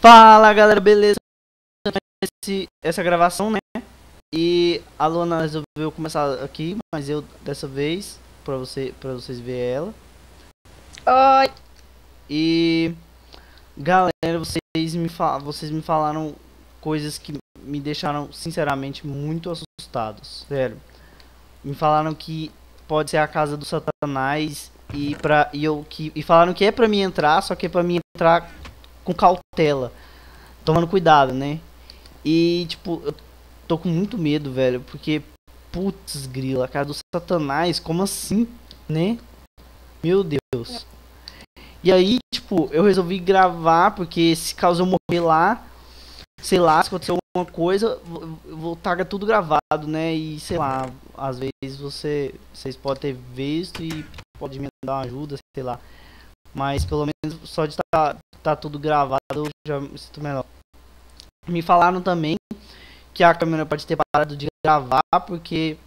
Fala galera, beleza? Essa gravação, né? E a Luana resolveu começar aqui, mas eu dessa vez, pra vocês verem ela. Oi. E galera, vocês me falaram coisas que me deixaram sinceramente muito assustados, sério. Me falaram que pode ser a casa do Satanás e falaram que é pra mim entrar, só que é pra mim entrar com cautela, tomando cuidado, né? E tipo, eu tô com muito medo, velho, porque putz grila, a casa do Satanás, como assim, né? Meu Deus. E aí, tipo, eu resolvi gravar porque se caso eu morrer lá, sei lá, se acontecer alguma coisa, eu vou tagar tudo gravado, né? E sei lá, às vezes vocês podem ter visto e pode me dar uma ajuda, sei lá. Mas pelo menos só de tá tudo gravado eu já me sinto melhor. Me falaram também que a câmera pode ter parado de gravar porque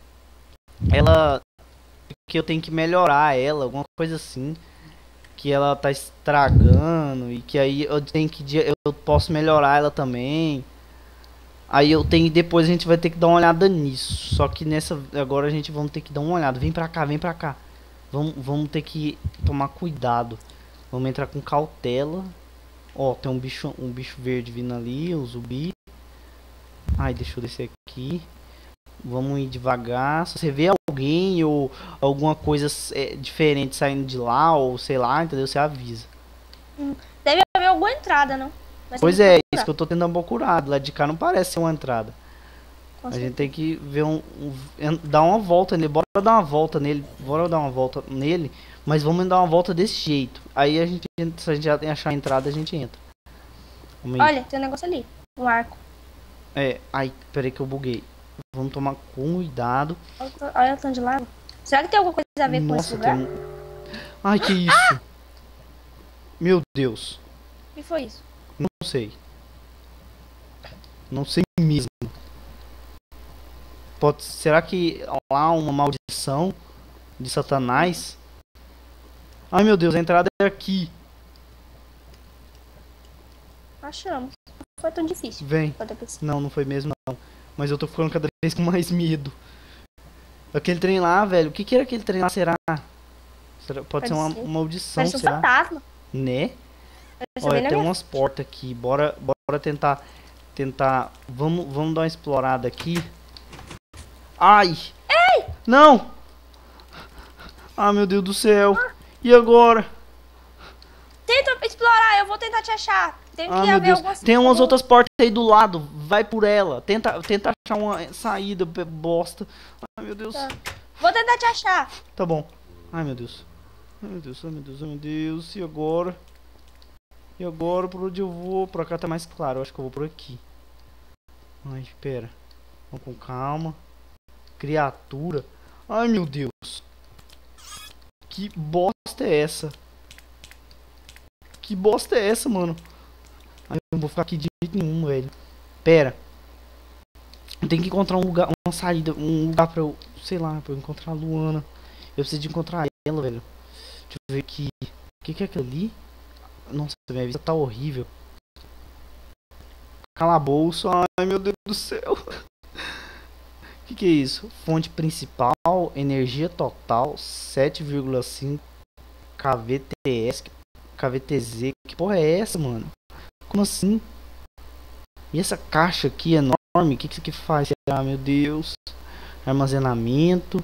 que eu tenho que melhorar ela, alguma coisa assim, que ela tá estragando e que aí eu posso melhorar ela também. Aí depois a gente vai ter que dar uma olhada nisso. Só que agora a gente vamos ter que dar uma olhada. Vem pra cá, vem pra cá. Vamos ter que tomar cuidado. Vamos entrar com cautela. Ó, tem um bicho verde vindo ali, um zumbi. Ai, deixa eu descer aqui. Vamos ir devagar. Se você vê alguém ou alguma coisa diferente saindo de lá, ou sei lá, entendeu? Você avisa. Deve haver alguma entrada, não? Pois é, isso que eu tô tentando procurar. Lá de cá não parece ser uma entrada. Com A certeza. gente tem que ver dar uma volta nele. Bora dar uma volta nele. Bora dar uma volta nele. Mas vamos dar uma volta desse jeito. Aí se a gente já achar a entrada, a gente entra. Olha, tem um negócio ali. Um arco. Ai, peraí que eu buguei. Vamos tomar cuidado. Olha o tanto de lava. Será que tem alguma coisa a ver com esse lugar? Ai, que isso? Meu Deus. O que foi isso? Não sei. Não sei mesmo. Será que há uma maldição de Satanás? Ai, meu Deus, a entrada é aqui. Achamos. Não foi tão difícil. Vem. Não foi mesmo não. Mas eu tô ficando cada vez com mais medo. Aquele trem lá, velho. O que era aquele trem lá, será? Pode ser uma maldição, Parece um será? fantasma. Né? Olha, tem umas portas aqui. Bora tentar. Vamos dar uma explorada aqui. Ai! Ei! Não! Ah, meu Deus do céu. E agora? Tenta explorar, eu vou tentar te achar. Tem que haver algumas... Tem umas outras portas aí do lado. Vai por ela. Tenta achar uma saída, bosta. Ai, meu Deus. Tá. Vou tentar te achar. Tá bom. Ai, meu Deus. Ai, meu Deus, ai, meu Deus, ai, meu Deus. E agora? E agora, por onde eu vou? Por cá tá mais claro. Eu acho que eu vou por aqui. Ai, espera. Vamos com calma. Criatura. Ai, meu Deus. Que bosta é essa? Que bosta é essa, mano? Ai, eu não vou ficar aqui de jeito nenhum, velho. Pera. Eu tenho que encontrar um lugar, uma saída, um lugar pra eu, sei lá, pra eu encontrar a Luana. Eu preciso de encontrar ela, velho. Deixa eu ver aqui. O que é aquilo ali? Nossa, minha vista tá horrível. Calabouço. Ai, meu Deus do céu. O que é isso? Fonte principal, energia total, 7,5 kVTS, KVTZ. Que porra é essa, mano? Como assim? E essa caixa aqui enorme, o que isso aqui faz? Ah, meu Deus. Armazenamento.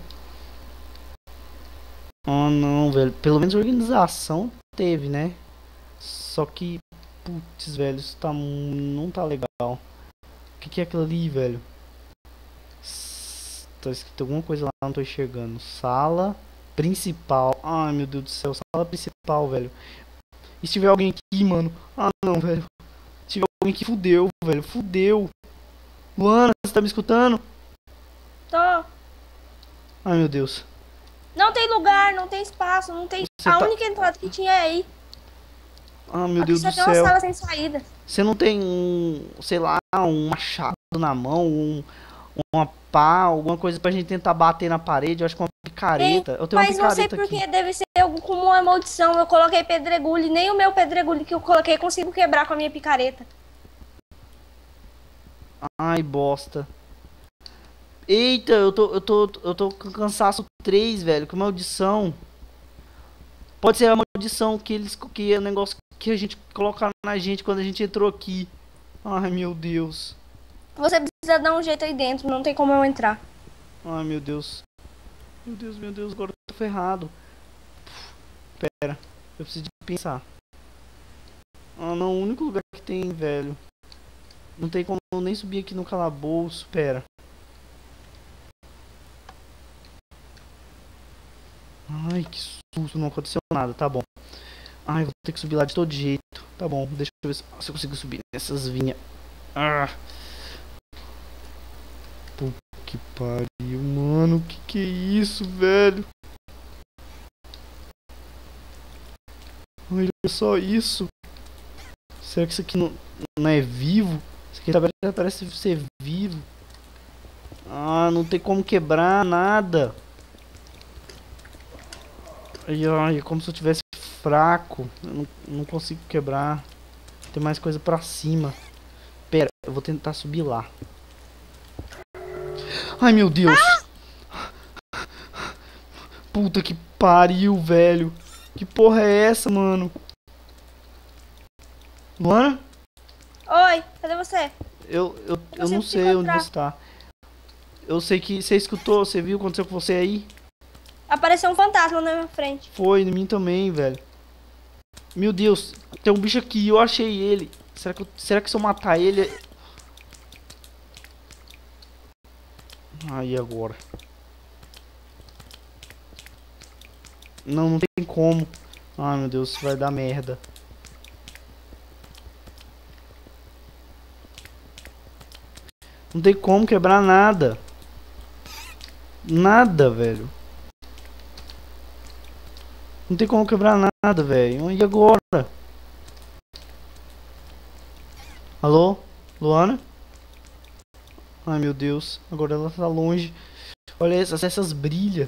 Oh, não, velho. Pelo menos organização teve, né? Só que, putz, velho, isso não tá legal. O que é aquilo ali, velho? Tá escrito alguma coisa lá, não tô enxergando. Sala principal. Ai, meu Deus do céu, sala principal, velho. E se tiver alguém aqui, mano? Ah, não, velho. Se tiver alguém que fudeu, velho. Fudeu. Luana, você tá me escutando? Tô. Ai, meu Deus. Não tem lugar, não tem espaço, não tem... única entrada que tinha é aí. Ah, meu Deus do céu. Só tem uma sala sem saída. Você não tem sei lá, um machado na mão, uma pá, alguma coisa pra gente tentar bater na parede? Eu acho que uma picareta. Eu tenho uma picareta aqui. Mas não sei porque deve ser algo como uma maldição. Eu coloquei pedregulho, nem o meu pedregulho que eu coloquei consigo quebrar com a minha picareta. Ai, bosta. Eita, eu tô com cansaço 3, velho. Que maldição. Pode ser a maldição que é o negócio que a gente colocaram na gente quando a gente entrou aqui. Ai, meu Deus. Você precisa dar um jeito aí dentro, não tem como eu entrar. Ai, meu Deus. Meu Deus, agora eu tô ferrado. Pera, eu preciso de pensar. Ah, não, o único lugar que tem, velho. Não tem como eu nem subir aqui no calabouço, pera. Ai, que susto, não aconteceu nada, tá bom. Ai, vou ter que subir lá de todo jeito. Tá bom, deixa eu ver se eu consigo subir nessas vinhas. Ah. Puta que pariu, mano. Que é isso, velho? Olha só isso. Será que isso aqui não é vivo? Isso aqui parece ser vivo. Ah, não tem como quebrar nada. Ai, é como se eu tivesse fraco. Eu não consigo quebrar. Tem mais coisa pra cima. Pera, eu vou tentar subir lá. Ai, meu Deus. Puta que pariu, velho. Que porra é essa, mano? Luana? Oi, cadê você? Eu não sei onde você tá. Eu sei que você escutou, você viu o que aconteceu com você aí? Apareceu um fantasma na minha frente. Foi, em mim também, velho. Meu Deus, tem um bicho aqui, eu achei ele. Será que se eu matar ele... Aí agora. Não tem como. Ai, meu Deus, isso vai dar merda. Não tem como quebrar nada. Nada, velho. Não tem como quebrar nada, velho. E agora? Alô? Luana? Ai, meu Deus. Agora ela tá longe. Olha essas brilham.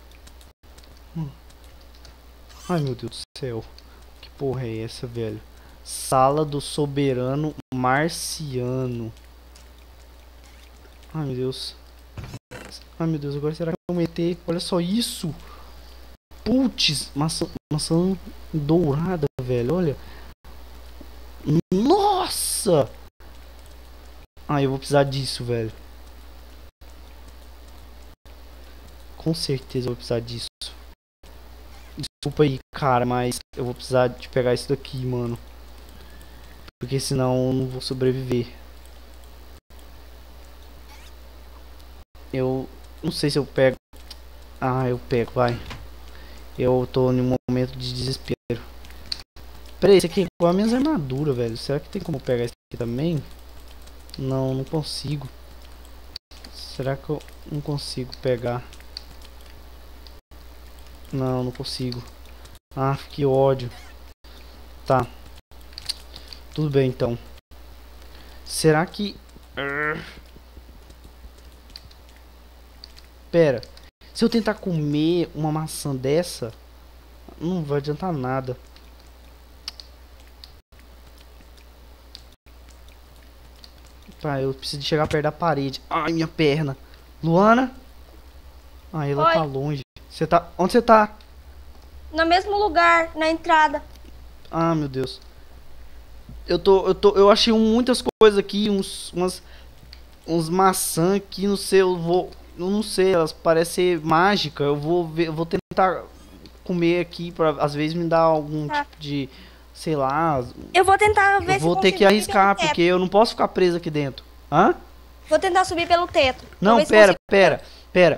Ai, meu Deus do céu. Que porra é essa, velho? Sala do Soberano Marciano. Ai, meu Deus. Ai, meu Deus. Agora será que eu vou meter? Olha só isso. Putz. Maçã dourada, velho. Olha. Nossa. Ai, eu vou precisar disso, velho. Com certeza eu vou precisar disso. Desculpa aí, cara, mas eu vou precisar de pegar isso daqui, mano. Porque senão eu não vou sobreviver. Eu não sei se eu pego. Ah, eu pego, vai. Eu tô em um momento de desespero. Peraí, esse aqui é igual a minha armadura, velho. Será que tem como pegar esse aqui também? Não consigo. Será que eu não consigo pegar? Não consigo. Ah, que ódio. Tá. Tudo bem, então. Será que... Pera. Se eu tentar comer uma maçã dessa, não vai adiantar nada. Tá, eu preciso de chegar perto da parede. Ai, minha perna. Luana? Ai, ela Oi. tá longe. Você tá... Onde você tá? No mesmo lugar, na entrada. Ah, meu Deus. Eu achei muitas coisas aqui, uns maçã aqui, não sei, eu não sei, elas parecem mágica. Eu vou tentar comer aqui pra às vezes me dar algum Tá. tipo de, sei lá, Eu vou tentar ver eu se vou ter consigo que subir arriscar pelo porque teto. eu não posso ficar preso aqui dentro. Hã? Vou tentar subir pelo teto. Não, Vou ver se pera. consigo.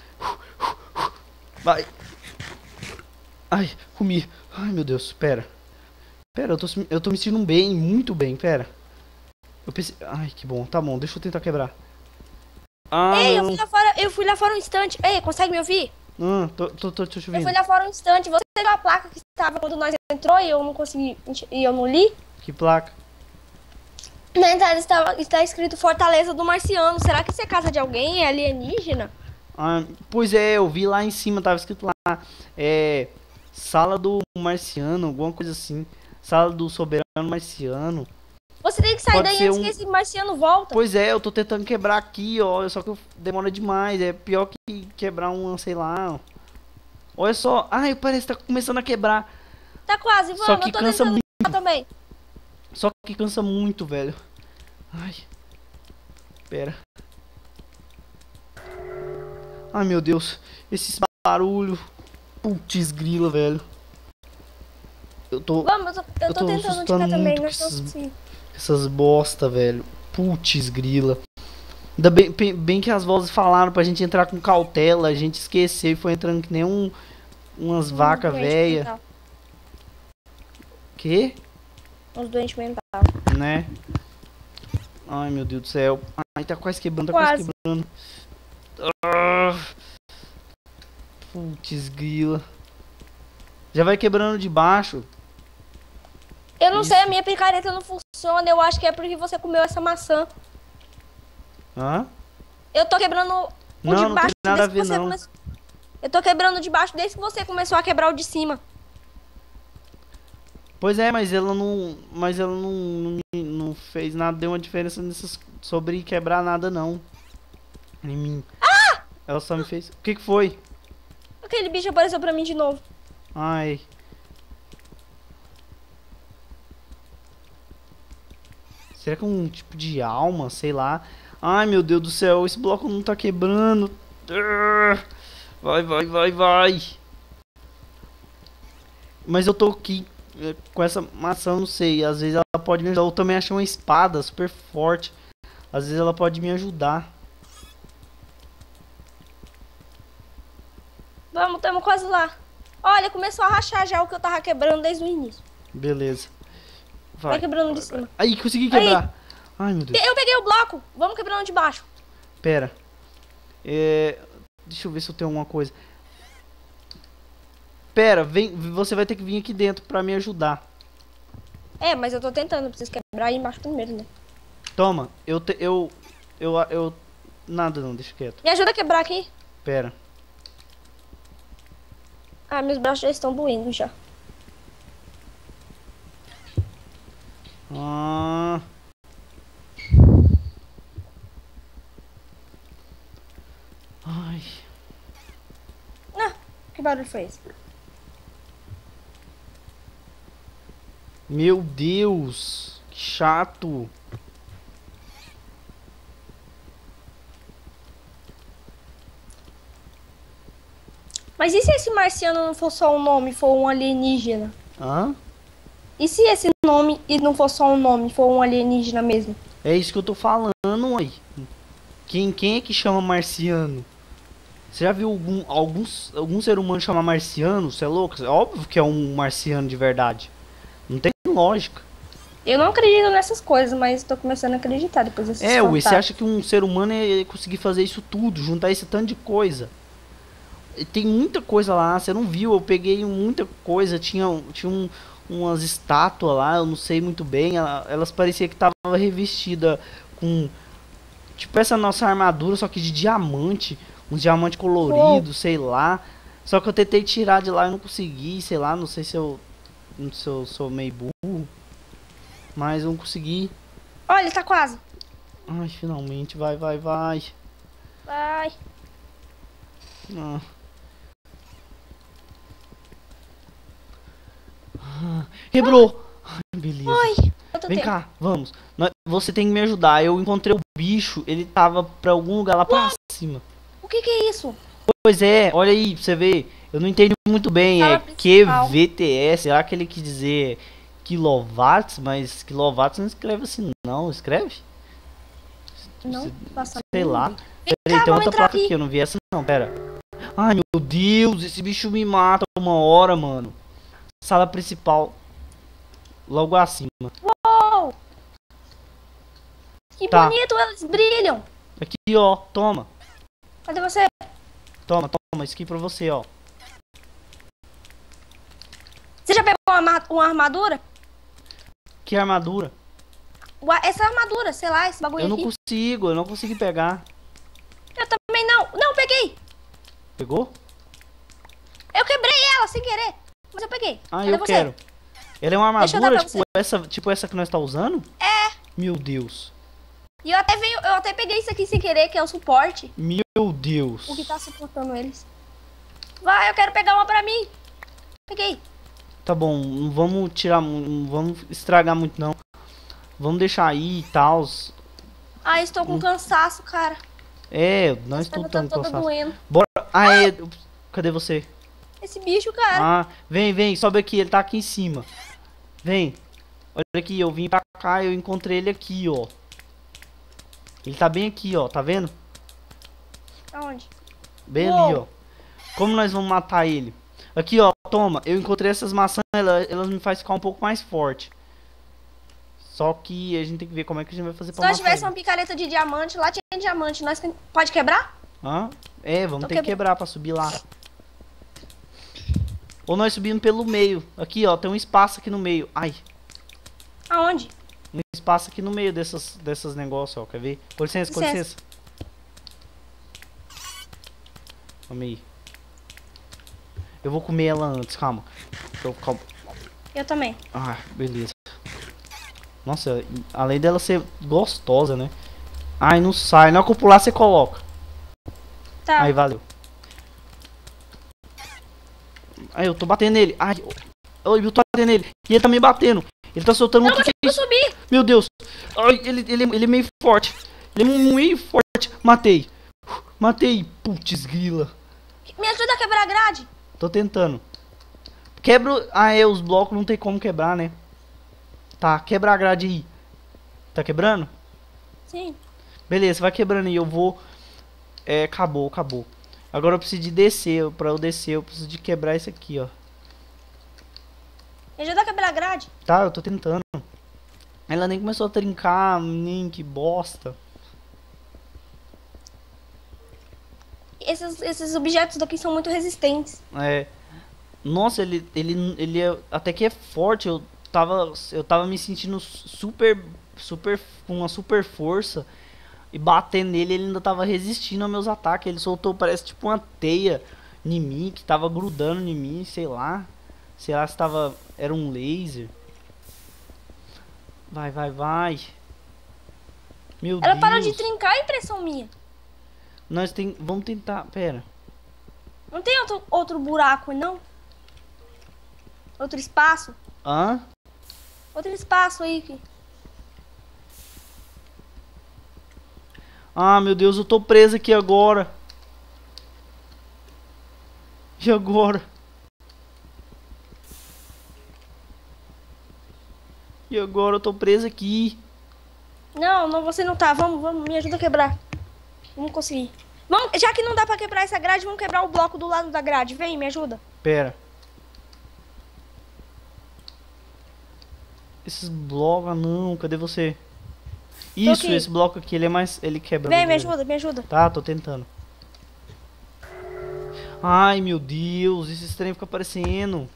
Vai. Ai, comi. Ai, meu Deus, pera. Pera, eu tô me sentindo bem, muito bem, pera. Eu pensei... Ai, que bom, tá bom, deixa eu tentar quebrar. Ah, Ei, não. eu fui lá fora um instante. Ei, consegue me ouvir? Tô te Eu ouvindo. fui lá fora um instante. Você viu a placa que estava quando nós entrou e eu não consegui, e eu não li? Que placa? Na entrada está escrito Fortaleza do Marciano. Será que isso é casa de alguém? É alienígena? Ah, pois é, eu vi lá em cima, tava escrito lá. É... Sala do Marciano, alguma coisa assim. Sala do Soberano Marciano. Você tem que sair Pode daí ser antes que esse marciano volta. Pois é, eu tô tentando quebrar aqui, ó. Só que demora demais. É pior que quebrar uma, sei lá. Olha só. Ai, parece que tá começando a quebrar. Tá quase, vamos. Só que Eu tô cansa tentando muito. quebrar também. Só que cansa muito, velho. Ai. Pera. Ai, meu Deus. Esse barulho. Putz grila, velho. Eu tô Vamos, eu tô tentando assustando tirar também, muito mas com não consigo. essas bosta, velho. Putz grila. Ainda bem que as vozes falaram pra gente entrar com cautela. A gente esqueceu e foi entrando que nem umas vacas Doente velha. mental. Que? Uns doentes mental. Né? Ai, meu Deus do céu. Ai, tá quase quebrando, tá Quase. quase quebrando. Ah. Putz grila. Já vai quebrando de baixo. Eu não Isso. sei, a minha picareta não funciona. Eu acho que é porque você comeu essa maçã. Hã? Eu tô quebrando o Não, de não tem baixo nada a desde que ver, você não. começou. Eu tô quebrando de baixo desde que você começou a quebrar o de cima. Pois é, mas ela não. Mas ela não fez nada, deu uma diferença nessas, sobre quebrar nada não. Em mim. Ah! Ela só me fez. O que que foi? Aquele bicho apareceu pra mim de novo. Ai. Será que é um tipo de alma? Sei lá. Ai, meu Deus do céu, esse bloco não tá quebrando. Vai, vai, vai, vai. Mas eu tô aqui com essa maçã, não sei. Às vezes ela pode me ajudar. Eu também achei uma espada super forte. Às vezes ela pode me ajudar. Vamos, tamo quase lá. Olha, começou a rachar já o que eu tava quebrando desde o início. Beleza. Vai quebrando de cima. Aí, consegui quebrar. Ai, meu Deus. Eu peguei o bloco. Vamos quebrando de baixo. Pera. Deixa eu ver se eu tenho alguma coisa. Pera, vem, você vai ter que vir aqui dentro pra me ajudar. É, mas eu tô tentando. Eu preciso quebrar aí embaixo primeiro, né? Toma, nada não, deixa quieto. Me ajuda a quebrar aqui. Pera. Ah, meus braços já estão doendo já. Ah. Ai. Ah, que barulho foi esse? Meu Deus. Que chato. Mas e se esse marciano não for só um nome, for um alienígena? Hã? E se esse nome e não for só um nome, for um alienígena mesmo? É isso que eu tô falando, aí. Quem é que chama marciano? Você já viu algum ser humano chamar marciano? Você é louco? É óbvio que é um marciano de verdade. Não tem lógica. Eu não acredito nessas coisas, mas tô começando a acreditar depois desses Ué, você fantasmas. acha que um ser humano ia conseguir fazer isso tudo, juntar esse tanto de coisa? E tem muita coisa lá, você não viu, eu peguei muita coisa, tinha umas estátuas lá, eu não sei muito bem, elas pareciam que tava revestida com, tipo essa nossa armadura, só que de diamante, uns diamante colorido, sei lá. Só que eu tentei tirar de lá e não consegui, sei lá, não sei se eu sou meio burro, mas eu não consegui. Olha, tá quase. Ai, finalmente, vai, vai, vai. Vai. Ah. Quebrou! Ai, beleza. Oi. Vem cá, vamos. Você tem que me ajudar. Eu encontrei o bicho, ele tava pra algum lugar lá pra cima. O que é isso? Pois é, olha aí pra você ver. Eu não entendi muito bem. Fala É principal. QVTS. Será que ele quis dizer quilowatts? Mas quilowatts não escreve assim, não. Escreve? Não, passa. Sei lá. Vem Peraí, cá, tem vamos outra entrar placa aqui. Eu não vi essa não, pera. Ai, meu Deus, esse bicho me mata uma hora, mano. Sala principal. Logo acima. Uou! Que Tá. bonito, eles brilham. Aqui, ó. Toma. Cadê você? Toma, toma. Isso aqui pra você, ó. Você já pegou uma armadura? Que armadura. Essa armadura, sei lá, esse bagulho Eu não aqui. consigo, eu não consegui pegar. Eu também não. Não, peguei. Pegou? Eu quebrei ela sem querer. Mas eu peguei. Ah, Cadê eu você? quero. Ela é uma Deixa eu dar armadura, pra tipo essa que nós tá usando? É. Meu Deus. E eu até peguei isso aqui sem querer, que é o suporte. Meu Deus. O que tá suportando eles. Vai, eu quero pegar uma pra mim. Peguei. Tá bom, não vamos tirar, não vamos estragar muito não. Vamos deixar aí e tal. Ah, estou com cansaço, cara. É, não Minha estou perna tá tão toda cansado. doendo. Bora. Ah, é. Cadê você? Esse bicho, cara. Ah, vem, sobe aqui, ele tá aqui em cima. Vem. Olha aqui, eu vim pra cá, eu encontrei ele aqui, ó. Ele tá bem aqui, ó, tá vendo? Aonde? Bem Uou. ali, ó. Como nós vamos matar ele? Aqui, ó, toma. Eu encontrei essas maçãs, elas me fazem ficar um pouco mais forte. Só que a gente tem que ver como é que a gente vai fazer Se pra nós matar tivesse ele. uma picareta de diamante, lá tinha diamante. Nós pode quebrar? Hã? É, vamos Tô ter que quebrar pra subir lá. Ou nós subimos pelo meio. Aqui, ó, tem um espaço aqui no meio. Ai, Aonde? um espaço aqui no meio dessas negócios, ó. Quer ver? Com licença, com Licença. licença. Vamos aí. Eu vou comer ela antes, calma. Calma. Eu também. Ah, beleza. Nossa, além dela ser gostosa, né? Ai, não sai. Na hora que eu pular, você coloca. Tá. Aí, valeu. Aí, eu tô batendo nele. Ai, eu tô batendo nele. E ele tá me batendo. Ele tá soltando um Não, que eu subi. Meu Deus. Ai, ele é meio forte. Ele é meio forte. Matei. Matei. Putz, grila. Me ajuda a quebrar a grade. Tô tentando. Quebra. Ah, é, os blocos não tem como quebrar, né? Tá, quebra a grade aí. Tá quebrando? Sim. Beleza, vai quebrando aí. Eu vou. É, acabou. Agora eu preciso de descer. Pra eu descer, eu preciso de quebrar isso aqui, ó. Me ajuda a quebrar a grade. Tá, eu tô tentando. Ela nem começou a trincar, nem que bosta. Esses objetos daqui são muito resistentes. É. Nossa, ele até que é forte. Eu tava me sentindo super, com uma super força. E batendo nele, ele ainda tava resistindo aos meus ataques. Ele soltou, parece tipo uma teia em mim, que tava grudando em mim, sei lá. Sei lá se tava, era um laser. Vai. Meu Ela Deus. parou de trincar, a impressão minha. Vamos tentar, pera. Não tem outro buraco, não? Outro espaço? Hã? Outro espaço aí. Ah, meu Deus, eu tô preso aqui agora. E agora? E agora eu tô preso aqui. Não, você não tá. Vamos, me ajuda a quebrar. Vamos conseguir. Vamos, já que não dá pra quebrar essa grade, vamos quebrar o bloco do lado da grade. Vem, me ajuda. Pera. Esses blocos, ah, não, cadê você? Isso, aqui. esse bloco aqui, ele é mais, ele quebra. Vem, me beleza. ajuda, me ajuda. Tá, tô tentando. Ai, meu Deus, esse trem fica aparecendo.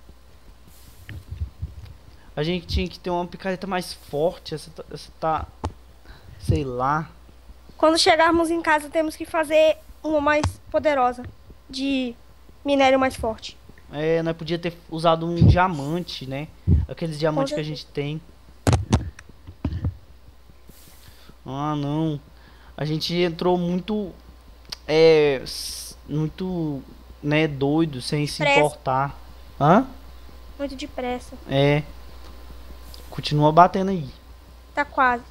A gente tinha que ter uma picareta mais forte. Essa tá, sei lá. Quando chegarmos em casa, temos que fazer uma mais poderosa. De minério mais forte. É, nós podia ter usado um diamante, né? Aqueles diamantes que a gente tem. Ah, não. A gente entrou muito... muito, né, doido, sem se Pressa. importar. Hã? Muito depressa. É. Continua batendo aí. Tá quase.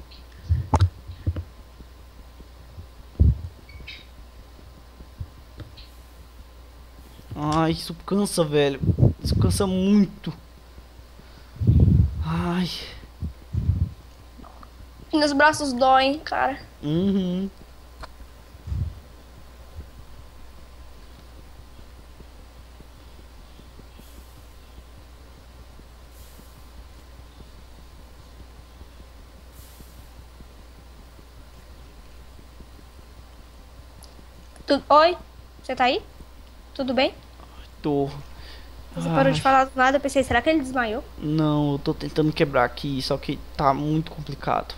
Ai, isso cansa, velho. Isso cansa muito. Ai. Meus braços doem, cara. Uhum. Oi? Você tá aí? Tudo bem? Tô. Você parou de Ai. falar do nada, eu pensei, será que ele desmaiou? Não, eu tô tentando quebrar aqui, só que tá muito complicado.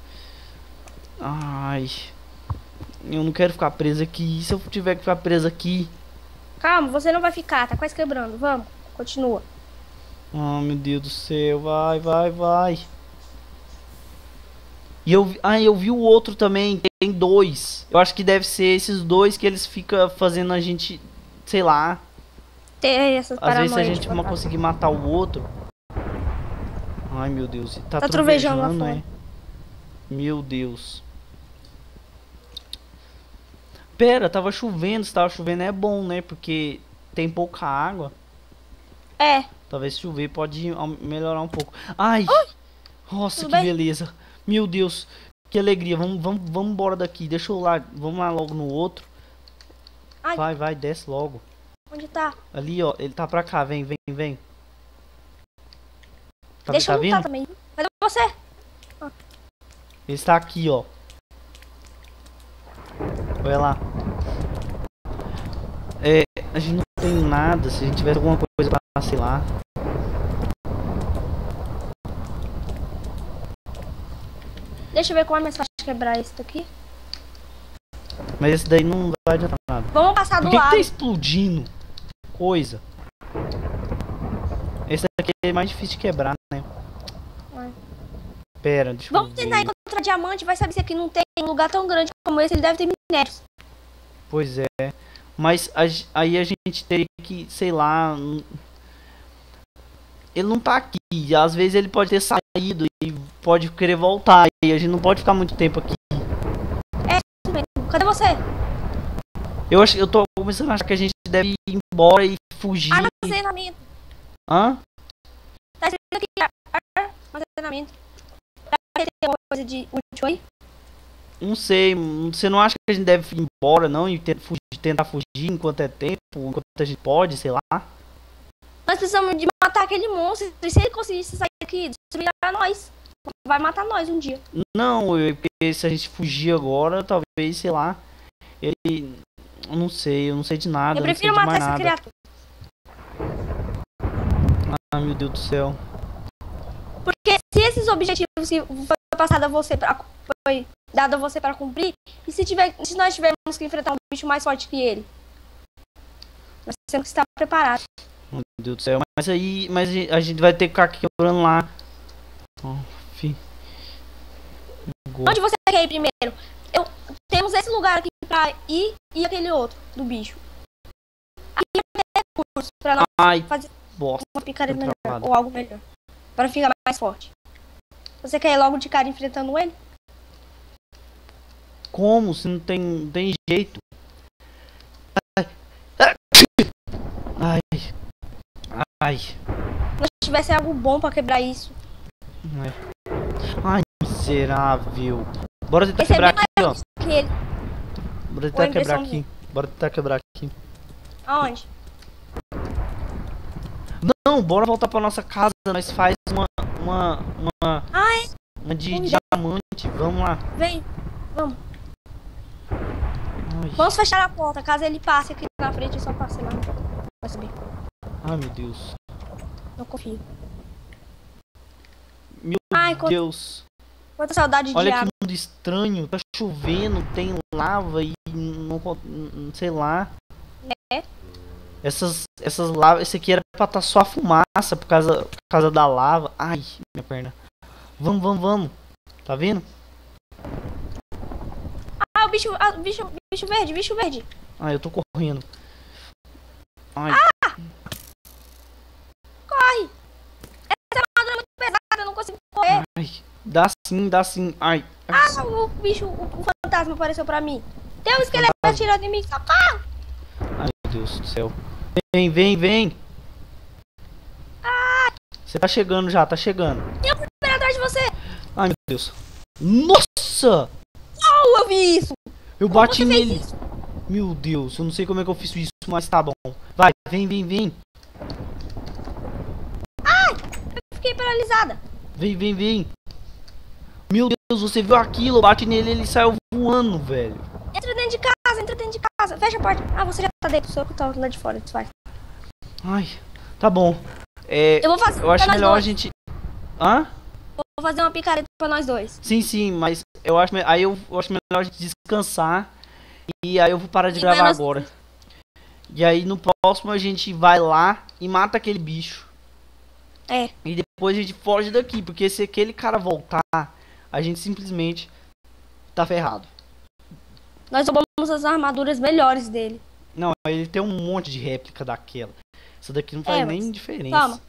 Ai. Eu não quero ficar preso aqui. E se eu tiver que ficar preso aqui? Calma, você não vai ficar, tá quase quebrando. Vamos, continua. Ah, meu Deus do céu. Vai. E eu vi o outro também, tem dois. Eu acho que deve ser esses dois que eles ficam fazendo a gente, sei lá. Tem essas Às vezes a paranoias gente de não botar. conseguir matar o outro. Ai, meu Deus. Tá Tá trovejando lá trovejando, fora. Meu Deus. Pera, tava chovendo. Se tava chovendo é bom, né? Porque tem pouca água. É, Talvez se chover pode melhorar um pouco. Ai! Nossa, tudo que bem? beleza. Meu Deus. Que alegria. Vamos embora daqui. Deixa eu lá. Vamos lá logo no outro. Ai. Vai, desce logo. Onde tá? Ali, ó. Ele tá pra cá. Vem. Deixa eu lutar vindo? também. Cadê você? Ele está aqui, ó. Olha lá. A gente não tem nada. Se a gente tivesse alguma coisa pra, sei lá. Deixa eu ver como é mais fácil quebrar esse daqui. Mas esse daí não vai adiantar nada. Vamos passar Por do que lado. tá explodindo coisa? Esse daqui é mais difícil de quebrar, né? Vai. Pera, deixa Vamos eu tentar ver. encontrar diamante. Vai saber se aqui não tem um lugar tão grande como esse. Ele deve ter minérios. Pois é. Mas aí a gente teria que, sei lá. Ele não tá aqui. Às vezes ele pode ter saído e pode querer voltar. E a gente não pode ficar muito tempo aqui. Cadê você? Eu tô começando a achar que a gente deve ir embora e fugir. Armazenamento. Hã? Tá escrito aqui. Armazenamento. Tem alguma coisa de útil aí? Não sei. Você não acha que a gente deve ir embora, não? E tentar fugir enquanto é tempo? Enquanto a gente pode, sei lá. Nós precisamos de matar aquele monstro. E se ele conseguisse sair aqui, destruir nós. Vai matar nós um dia. Não, porque se a gente fugir agora, talvez, sei lá. Ele. Eu não sei de nada. Eu não sei prefiro de matar mais essa nada. criatura. Ah, meu Deus do céu. Porque se esses objetivos que foi passado a você foi dado a você para cumprir, e se nós tivermos que enfrentar um bicho mais forte que ele, nós temos que estar preparados. Meu Deus do céu. Mas a gente vai ter que ficar quebrando lá. Onde você quer ir primeiro? Temos esse lugar aqui pra ir e aquele outro do bicho. Aqui é recurso pra nós Ai, fazer bosta. uma picareta tô melhor travado. ou algo melhor. Para ficar mais forte. Você quer ir logo de cara enfrentando ele? Como? Se não tem jeito. Ai. Se nós tivesse algo bom pra quebrar isso. Ai, miserável. Bora tentar Esse é quebrar bem aqui, ó. maior que ele. Bora Ou a tentar quebrar impressão aqui. Bora tentar quebrar aqui. Aonde? Não, bora voltar pra nossa casa. Nós faz uma Ai, uma de Onde? diamante. Vamos lá. vem. Vamos. Ai, Vamos fechar a porta. Caso ele passe aqui na frente, eu só passe lá. Vai subir. ai, meu Deus. Não confio. Meu Ai, Deus. Quanta saudade de Olha que água. mundo estranho. Tá chovendo, tem lava e não sei lá. É. Essas lavas, esse aqui era pra estar só a fumaça por causa da lava. Ai, minha perna. Vamos. Tá vendo? Ah, o bicho verde, verde. Ah, eu tô correndo. Ai, Corre! Essa armadura é muito pesada, eu não consigo correr. ai. Dá sim. Ai. Ah, o fantasma apareceu pra mim. Tem um esqueleto atirando em mim, socorro! Ai, meu Deus do céu. Vem. Você tá chegando já, tá chegando. Eu fui atrás de você. Ai, meu Deus. Nossa! Oh, eu vi isso. Eu Como bati você fez nele. isso? Meu Deus, eu não sei como é que eu fiz isso, mas tá bom. Vai, vem. Eu fiquei paralisada. Vem. Meu Deus, você viu aquilo? Eu bati nele, ele saiu voando, velho. Entra dentro de casa. Fecha a porta. Ah, você já tá dentro, sou eu que tá lá de fora, desfaz. Ai, tá bom. Eu vou fazer Eu acho pra nós melhor a dois. gente... Hã? Vou fazer uma picareta pra nós dois. Sim, mas eu acho melhor a gente descansar. E aí eu vou parar de E gravar vai nós- agora. E aí no próximo a gente vai lá e mata aquele bicho. É. E depois a gente foge daqui, porque se aquele cara voltar, a gente simplesmente tá ferrado. Nós roubamos as armaduras melhores dele. Não, ele tem um monte de réplica daquela. Isso daqui não faz nem mas diferença. toma.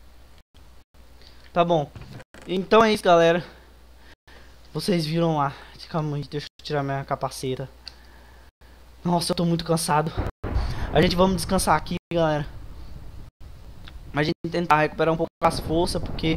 Tá bom. Então é isso, galera. Vocês viram lá. Calma aí, deixa eu tirar minha capaceta. Nossa, eu tô muito cansado. A gente vamos descansar aqui, galera. Mas a gente tentar recuperar um pouco as forças, porque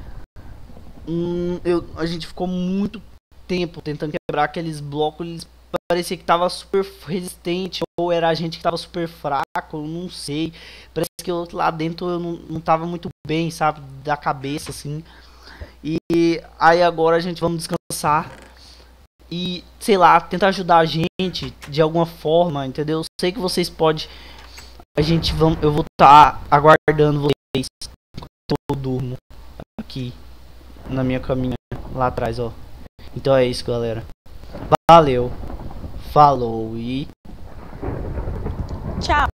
a gente ficou muito tempo tentando quebrar aqueles blocos. Eles parecia que tava super resistente, ou era a gente que tava super fraco, eu não sei. Parece que eu lá dentro eu não tava muito bem, sabe, da cabeça assim. E aí agora a gente vamos descansar e, sei lá, tentar ajudar a gente de alguma forma, entendeu? Eu sei que vocês podem. Eu vou estar aguardando vocês enquanto eu durmo aqui na minha caminha lá atrás, ó. Então é isso, galera. Valeu. Falou e Tchau.